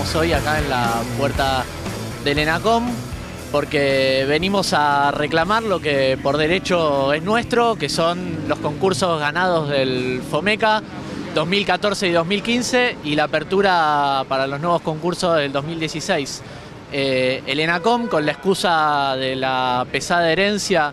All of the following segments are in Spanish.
estamos hoy acá en la puerta del ENACOM porque venimos a reclamar lo que por derecho es nuestro, que son los concursos ganados del FOMECA 2014 y 2015 y la apertura para los nuevos concursos del 2016. El ENACOM, con la excusa de la pesada herencia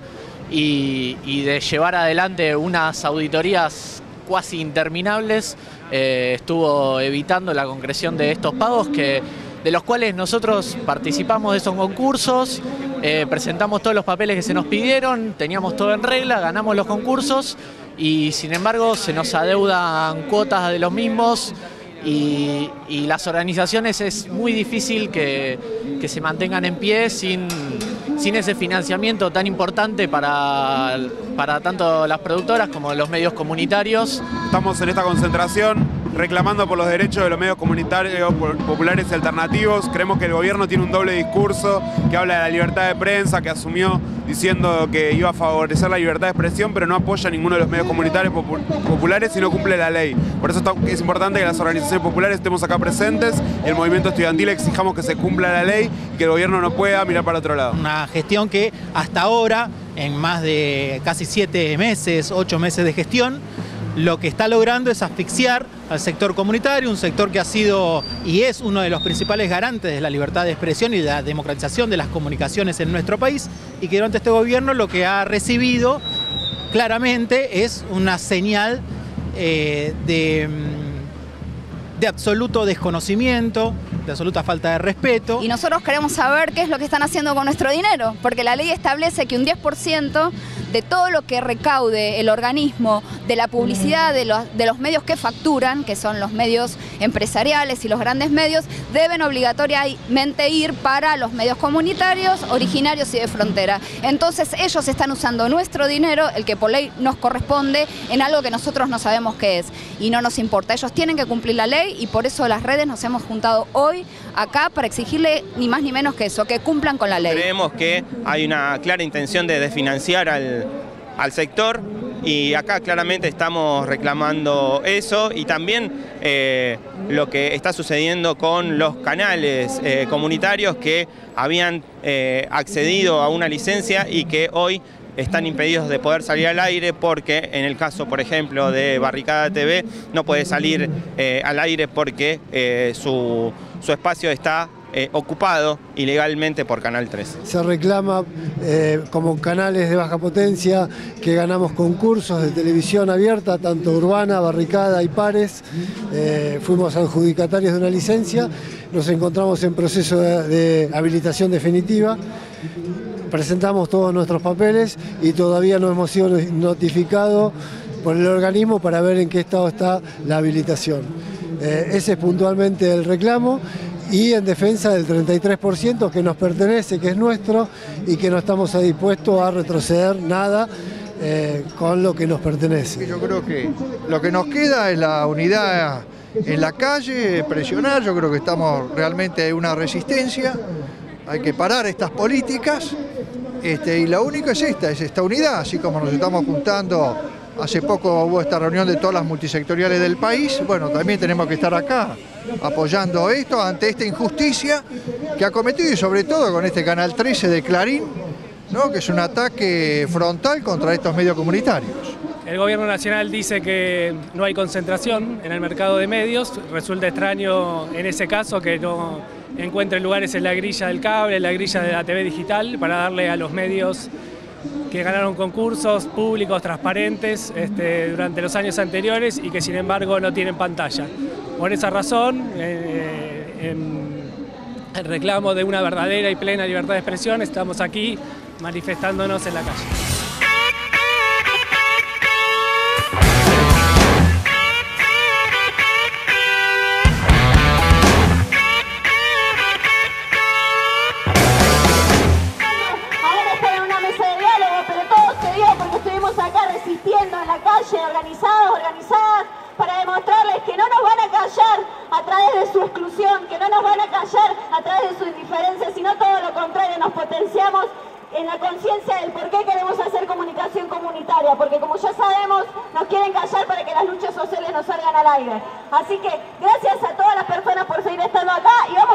y de llevar adelante unas auditorías cuasi interminables, estuvo evitando la concreción de estos pagos de los cuales nosotros participamos de esos concursos, presentamos todos los papeles que se nos pidieron, teníamos todo en regla, ganamos los concursos y sin embargo se nos adeudan cuotas de los mismos y las organizaciones es muy difícil que se mantengan en pie sin ese financiamiento tan importante para tanto las productoras como los medios comunitarios. Estamos en esta concentración reclamando por los derechos de los medios comunitarios, populares y alternativos. Creemos que el gobierno tiene un doble discurso, que habla de la libertad de prensa, que asumió diciendo que iba a favorecer la libertad de expresión, pero no apoya a ninguno de los medios comunitarios populares y no cumple la ley. Por eso es importante que las organizaciones populares estemos acá presentes y el movimiento estudiantil exijamos que se cumpla la ley y que el gobierno no pueda mirar para otro lado. Una gestión que hasta ahora, en más de casi 7 meses, 8 meses de gestión, lo que está logrando es asfixiar al sector comunitario, un sector que ha sido y es uno de los principales garantes de la libertad de expresión y de la democratización de las comunicaciones en nuestro país, y que durante este gobierno lo que ha recibido claramente es una señal de absoluto desconocimiento, de absoluta falta de respeto. Y nosotros queremos saber qué es lo que están haciendo con nuestro dinero, porque la ley establece que un 10% de todo lo que recaude el organismo de la publicidad de los medios que facturan, que son los medios empresariales y los grandes medios, deben obligatoriamente ir para los medios comunitarios, originarios y de frontera. Entonces ellos están usando nuestro dinero, el que por ley nos corresponde, en algo que nosotros no sabemos qué es y no nos importa. Ellos tienen que cumplir la ley y por eso las redes nos hemos juntado hoy acá para exigirle ni más ni menos que eso, que cumplan con la ley. Creemos que hay una clara intención de desfinanciar al sector y acá claramente estamos reclamando eso y también lo que está sucediendo con los canales comunitarios que habían accedido a una licencia y que hoy están impedidos de poder salir al aire porque en el caso, por ejemplo, de Barricada TV no puede salir al aire porque su espacio está ocupado ilegalmente por Canal 13. Se reclama como canales de baja potencia que ganamos concursos de televisión abierta, tanto urbana, barricada y pares. Fuimos adjudicatarios de una licencia, nos encontramos en proceso de habilitación definitiva. Presentamos todos nuestros papeles y todavía no hemos sido notificados por el organismo para ver en qué estado está la habilitación. Ese es puntualmente el reclamo y en defensa del 33% que nos pertenece, que es nuestro y que no estamos dispuestos a retroceder nada con lo que nos pertenece. Yo creo que lo que nos queda es la unidad en la calle, presionar. Yo creo que estamos realmente en una resistencia. Hay que parar estas políticas y la única es esta unidad, así como nos estamos juntando. Hace poco hubo esta reunión de todas las multisectoriales del país. Bueno, también tenemos que estar acá apoyando esto ante esta injusticia que ha cometido y sobre todo con este Canal 13 de Clarín, ¿no? Que es un ataque frontal contra estos medios comunitarios. El gobierno nacional dice que no hay concentración en el mercado de medios. Resulta extraño en ese caso que no encuentren lugares en la grilla del cable, en la grilla de la TV digital, para darle a los medios que ganaron concursos públicos, transparentes, durante los años anteriores y que sin embargo no tienen pantalla. Por esa razón, en el reclamo de una verdadera y plena libertad de expresión, estamos aquí manifestándonos en la calle. Organizadas para demostrarles que no nos van a callar a través de su exclusión, que no nos van a callar a través de su indiferencia, sino todo lo contrario, nos potenciamos en la conciencia del por qué queremos hacer comunicación comunitaria, porque como ya sabemos, nos quieren callar para que las luchas sociales no salgan al aire. Así que gracias a todas las personas por seguir estando acá y vamos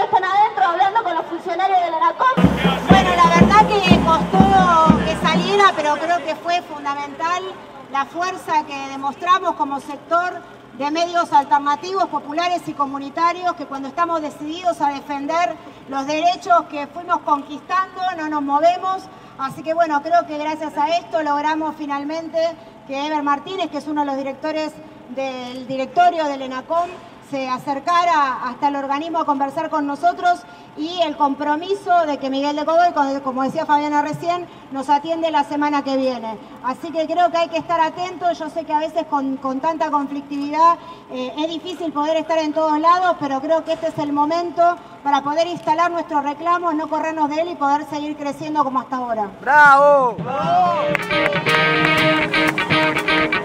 están adentro hablando con los funcionarios del ENACOM. Bueno, la verdad que costó que saliera, pero creo que fue fundamental la fuerza que demostramos como sector de medios alternativos, populares y comunitarios, que cuando estamos decididos a defender los derechos que fuimos conquistando, no nos movemos. Así que bueno, creo que gracias a esto logramos finalmente que Eber Martínez, que es uno de los directores del directorio del ENACOM, se acercara hasta el organismo a conversar con nosotros, y el compromiso de que Miguel de Godoy, como decía Fabiana recién, nos atiende la semana que viene. Así que creo que hay que estar atentos. Yo sé que a veces con tanta conflictividad es difícil poder estar en todos lados, pero creo que este es el momento para poder instalar nuestros reclamos, no corrernos de él y poder seguir creciendo como hasta ahora. ¡Bravo! ¡Bravo!